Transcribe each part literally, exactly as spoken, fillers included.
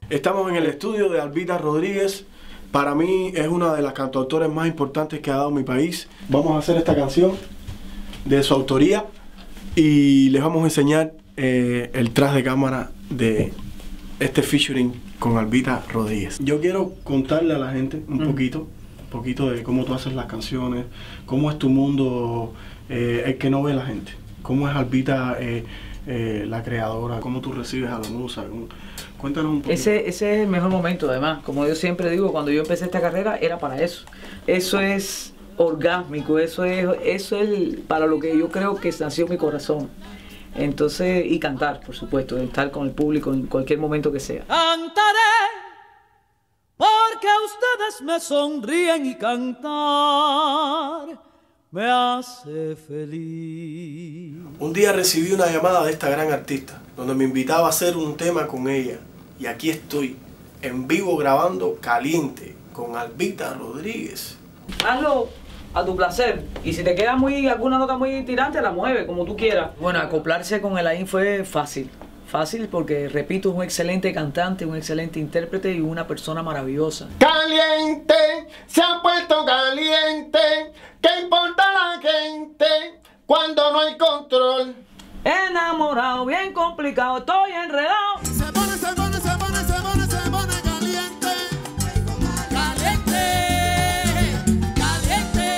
Estamos en el estudio de Albita Rodríguez. Para mí es una de las cantautores más importantes que ha dado mi país. Vamos a hacer esta canción de su autoría y les vamos a enseñar eh, el tras de cámara de este featuring con Albita Rodríguez. Yo quiero contarle a la gente un mm. poquito, un poquito de cómo tú haces las canciones, cómo es tu mundo, eh, el que no ve la gente, cómo es Albita eh, eh, la creadora, cómo tú recibes a la musa. Cuéntanos un poquito. Ese, ese es el mejor momento, además. Como yo siempre digo, cuando yo empecé esta carrera era para eso. Eso es orgásmico, eso es, eso es para lo que yo creo que nació mi corazón. Entonces, y cantar, por supuesto, estar con el público en cualquier momento que sea. Cantaré porque ustedes me sonríen y cantar me hace feliz. Un día recibí una llamada de esta gran artista, donde me invitaba a hacer un tema con ella. Y aquí estoy, en vivo grabando Caliente, con Albita Rodríguez. Hazlo a tu placer. Y si te queda muy alguna nota muy tirante, la mueve como tú quieras. Bueno, acoplarse con Elaine fue fácil. Fácil porque, repito, es un excelente cantante, un excelente intérprete y una persona maravillosa. Caliente, se ha puesto caliente. ¿Qué importa la gente cuando no hay control? Enamorado, bien complicado, estoy enredado. Se pone, se pone, se pone, se pone, se pone caliente. Caliente, caliente.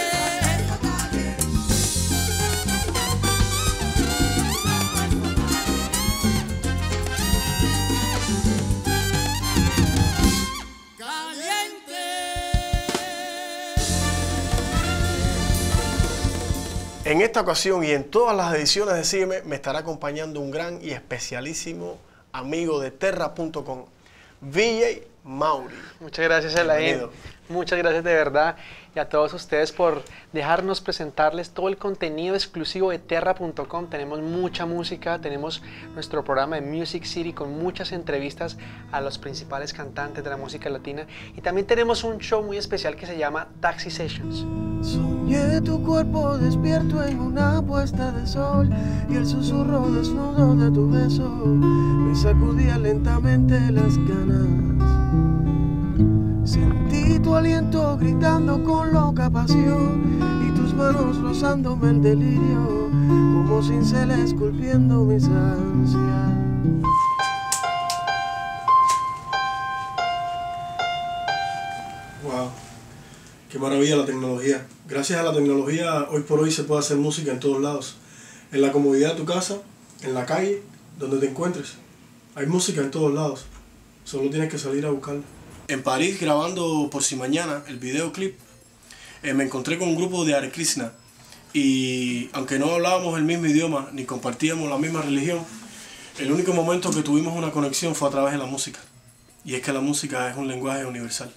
Caliente. En esta ocasión y en todas las ediciones de Sígueme me estará acompañando un gran y especialísimo amigo de Terra punto com, V J Mauri. Muchas gracias, Elaine. Muchas gracias de verdad y a todos ustedes por dejarnos presentarles todo el contenido exclusivo de Terra punto com. Tenemos mucha música, tenemos nuestro programa de Music City con muchas entrevistas a los principales cantantes de la música latina y también tenemos un show muy especial que se llama Taxi Sessions. Soñé tu cuerpo despierto en una puesta de sol y el susurro desnudo de tu beso me sacudía lentamente las ganas. Sentí tu aliento gritando con loca pasión y tus manos rozándome el delirio como cincel esculpiendo mis ansias. Wow, qué maravilla la tecnología. Gracias a la tecnología hoy por hoy se puede hacer música en todos lados. En la comodidad de tu casa, en la calle, donde te encuentres. Hay música en todos lados. Solo tienes que salir a buscarla. En París, grabando Por Si Mañana, el videoclip, eh, me encontré con un grupo de Hare Krishna y aunque no hablábamos el mismo idioma ni compartíamos la misma religión, el único momento que tuvimos una conexión fue a través de la música. Y es que la música es un lenguaje universal.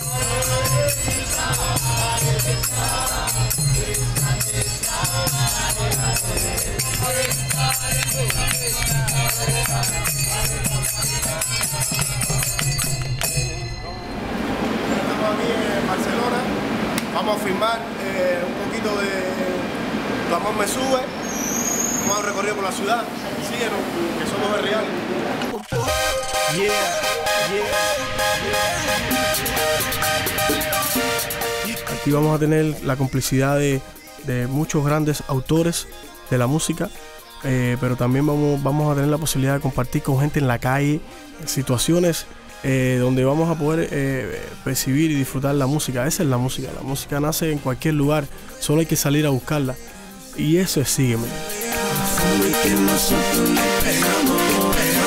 Estamos aquí en Barcelona, vamos a filmar eh, un poquito de Tu Amor Me Sube, vamos a un recorrido por la ciudad, síguenos, que somos de Real. Yeah, yeah. Aquí vamos a tener la complicidad de, de muchos grandes autores de la música, eh, pero también vamos, vamos a tener la posibilidad de compartir con gente en la calle, situaciones eh, donde vamos a poder eh, percibir y disfrutar la música. Esa es la música, la música nace en cualquier lugar, solo hay que salir a buscarla. Y eso es Sígueme. Que nosotros le pegamos, pegamos.